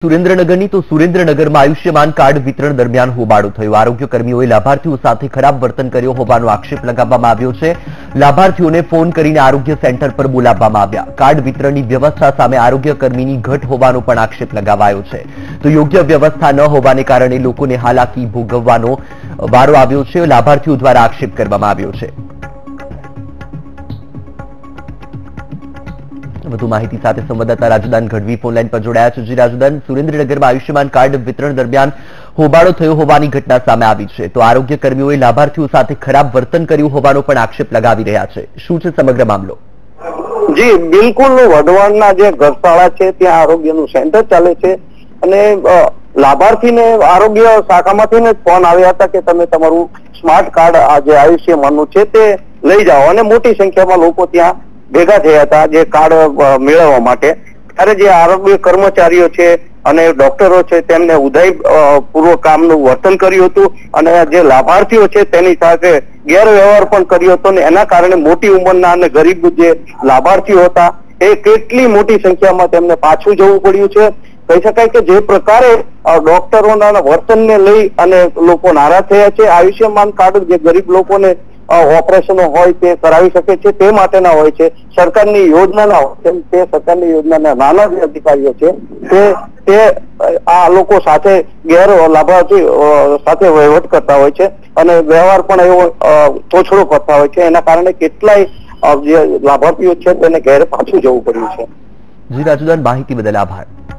સુરેન્દ્રનગરની તો સુરેન્દ્રનગરમાં આયુષ્યમાન કાર્ડ વિતરણ દરમિયાન હોબાળો થયો। આરોગ્ય કર્મીઓએ લાભાર્થીઓ સાથે ખરાબ વર્તન કર્યો હોવાનો આક્ષેપ લગાવવામાં આવ્યો છે। લાભાર્થીઓને ફોન કરીને આરોગ્ય સેન્ટર પર બોલાવવામાં આવ્યા। કાર્ડ વિતરણની વ્યવસ્થા સામે આરોગ્ય કર્મીની ઘટ હોવાનો પણ આક્ષેપ લગાવાયો છે। તો યોગ્ય વ્યવસ્થા ન હોવાને કારણે લોકોને હાલાકી ભોગવવાનો વારો આવ્યો છે। લાભાર્થીઓ દ્વારા આક્ષેપ કરવામાં આવ્યો છે। વધુ માહિતી સાથે સંવાદદાતા રાજુદાન ગઢવી ફોનલાઈન પર જોડાયા છે। જી રાજુદાન, સુરેન્દ્રનગરમાં આયુષ્યમાન કાર્ડ વિતરણ દરમિયાન હોબાળો થયો હોવાની ઘટના સામે આવી છે, તો આરોગ્ય કર્મીઓએ લાભાર્થીઓ સાથે ખરાબ વર્તન કર્યું હોવાનો પણ આક્ષેપ લગાવી રહ્યા છે। શું છે સમગ્ર મામલો? જી બિલકુલ, વઢવાણના જે ઘરશાળા છે ત્યાં આરોગ્યનું સેન્ટર ચાલે છે અને લાભાર્થીને આરોગ્ય શાખામાંથી ફોન આવ્યા હતા કે તમે તમારું સ્માર્ટ કાર્ડ જે આયુષ્યમાનનું છે તે લઈ જાઓ અને મોટી સંખ્યામાં લોકો ત્યાં ભેગા થયા હતા જે કાર્ડ મેળવવા માટે। ત્યારે જે આરોગ્ય કર્મચારીઓ છે અને ડોક્ટરો છે તેમને ઉદાઈ પૂર્વક કામનું વર્તન કર્યું હતું અને જે લાભાર્થીઓ છે તેની સાથે ગેરવ્યવહાર પણ કર્યો હતો ને એના કારણે મોટી ઉંમરના અને ગરીબ જે લાભાર્થીઓ હતા એ કેટલી મોટી સંખ્યામાં તેમને પાછું જવું પડ્યું છે। કહી શકાય કે જે પ્રકારે ડોક્ટરોના વર્તનને લઈ અને લોકો નારાજ થયા છે। આયુષ્યમાન કાર્ડ જે ગરીબ લોકોને ઓપરેશનો હોય તે કરાવી શકે છે તે માટેના હોય છે, સરકારની યોજનાના હોય તે સરકારની યોજનાના નાના જે અધિકારીઓ છે તે આ લોકો સાથે લાભાર્થી સાથે વહીવટ કરતા હોય છે અને વ્યવહાર પણ એવો તોછડો કરતા હોય છે। એના કારણે કેટલાય જે લાભાર્થીઓ છે તેને ઘેર પાછું જવું પડ્યું છે। જી રાજુદાન, માહિતી બદલ આભાર।